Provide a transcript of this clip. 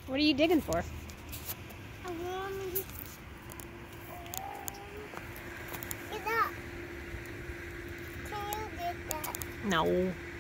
What are you digging for? I want to get up. Can you get that? No.